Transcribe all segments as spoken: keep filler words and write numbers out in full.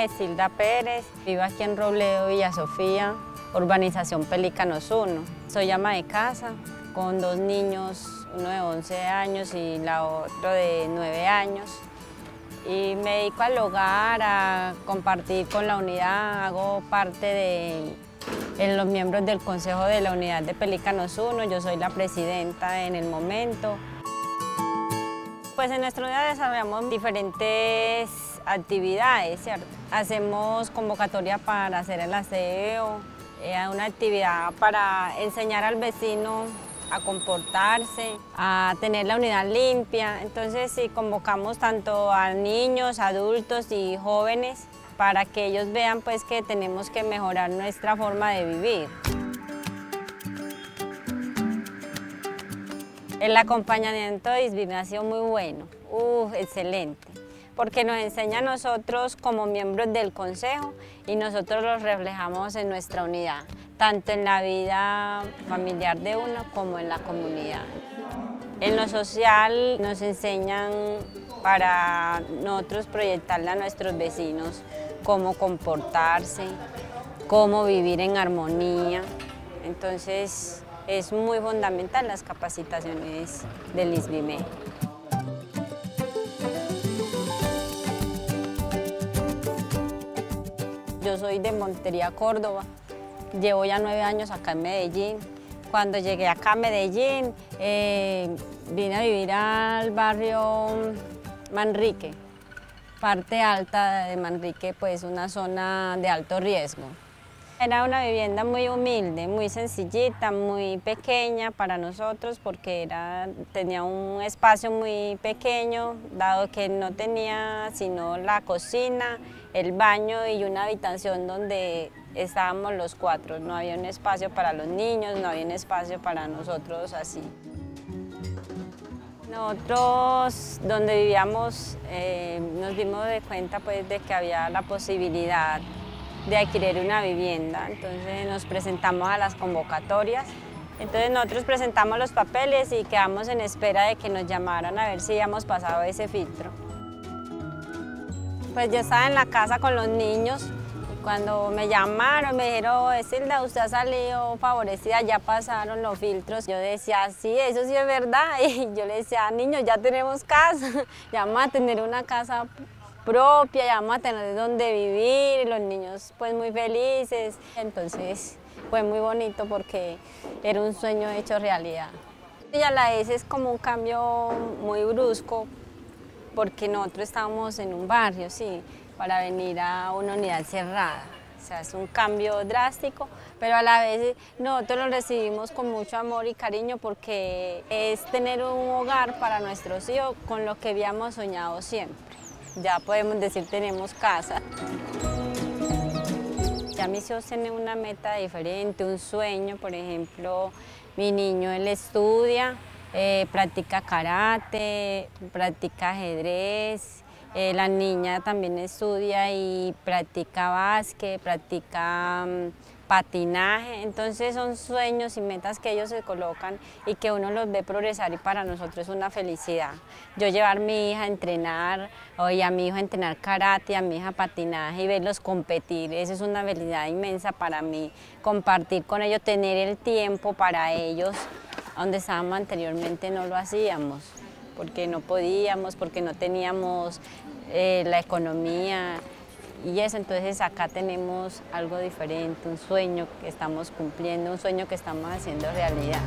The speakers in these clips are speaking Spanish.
es Silda Pérez, vivo aquí en Robledo, Villa Sofía, urbanización Pelícanos uno. Soy ama de casa con dos niños, uno de once años y la otro de nueve años. Y me dedico al hogar, a compartir con la unidad, hago parte de en los miembros del Consejo de la Unidad de Pelícanos uno, yo soy la presidenta en el momento. Pues en nuestra unidad desarrollamos diferentes actividades, ¿cierto? Hacemos convocatoria para hacer el aseo, eh, una actividad para enseñar al vecino a comportarse, a tener la unidad limpia. Entonces sí, convocamos tanto a niños, adultos y jóvenes para que ellos vean pues, que tenemos que mejorar nuestra forma de vivir. El acompañamiento de ISBIME ha sido muy bueno, uh, excelente, porque nos enseña a nosotros como miembros del Consejo y nosotros los reflejamos en nuestra unidad, tanto en la vida familiar de uno como en la comunidad. En lo social nos enseñan para nosotros proyectarle a nuestros vecinos cómo comportarse, cómo vivir en armonía. Entonces es muy fundamental las capacitaciones del ISBIME. Yo soy de Montería, Córdoba, llevo ya nueve años acá en Medellín. Cuando llegué acá a Medellín, eh, vine a vivir al barrio Manrique, parte alta de Manrique, pues una zona de alto riesgo. Era una vivienda muy humilde, muy sencillita, muy pequeña para nosotros porque era, tenía un espacio muy pequeño, dado que no tenía sino la cocina, el baño y una habitación donde estábamos los cuatro. No había un espacio para los niños, no había un espacio para nosotros así. Nosotros, donde vivíamos, eh, nos dimos de cuenta pues, de que había la posibilidad de adquirir una vivienda, entonces nos presentamos a las convocatorias. Entonces nosotros presentamos los papeles y quedamos en espera de que nos llamaran a ver si habíamos pasado ese filtro. Pues yo estaba en la casa con los niños y cuando me llamaron me dijeron, Silda, usted ha salido favorecida, ya pasaron los filtros. Yo decía, sí, eso sí es verdad. Y yo le decía, niños, ya tenemos casa, ya vamos a tener una casa propia, ya vamos a tener donde vivir, y los niños pues muy felices. Entonces fue muy bonito porque era un sueño hecho realidad. Y a la vez es como un cambio muy brusco porque nosotros estábamos en un barrio, sí, para venir a una unidad cerrada. O sea, es un cambio drástico, pero a la vez nosotros lo recibimos con mucho amor y cariño porque es tener un hogar para nuestros hijos con lo que habíamos soñado siempre. Ya podemos decir tenemos casa. Ya mis hijos tienen una meta diferente, un sueño. Por ejemplo, mi niño él estudia, eh, practica karate, practica ajedrez. Eh, la niña también estudia y practica básquet, practica um, patinaje. Entonces son sueños y metas que ellos se colocan y que uno los ve progresar y para nosotros es una felicidad. Yo llevar a mi hija a entrenar, o y a mi hijo a entrenar karate, a mi hija patinaje y verlos competir, eso es una felicidad inmensa para mí. Compartir con ellos, tener el tiempo para ellos, donde estábamos anteriormente no lo hacíamos, porque no podíamos, porque no teníamos eh, la economía. Y eso, entonces acá tenemos algo diferente, un sueño que estamos cumpliendo, un sueño que estamos haciendo realidad.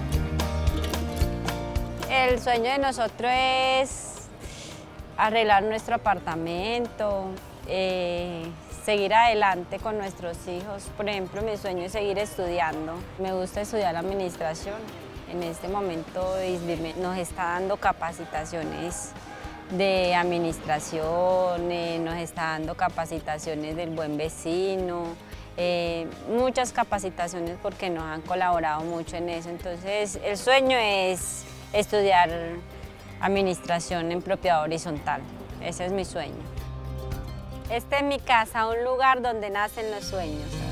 El sueño de nosotros es arreglar nuestro apartamento, eh, seguir adelante con nuestros hijos. Por ejemplo, mi sueño es seguir estudiando. Me gusta estudiar administración. En este momento ISBIME nos está dando capacitaciones de administración, eh, nos está dando capacitaciones del buen vecino, eh, muchas capacitaciones porque nos han colaborado mucho en eso. Entonces el sueño es estudiar administración en propiedad horizontal, ese es mi sueño. Esta es mi casa, un lugar donde nacen los sueños.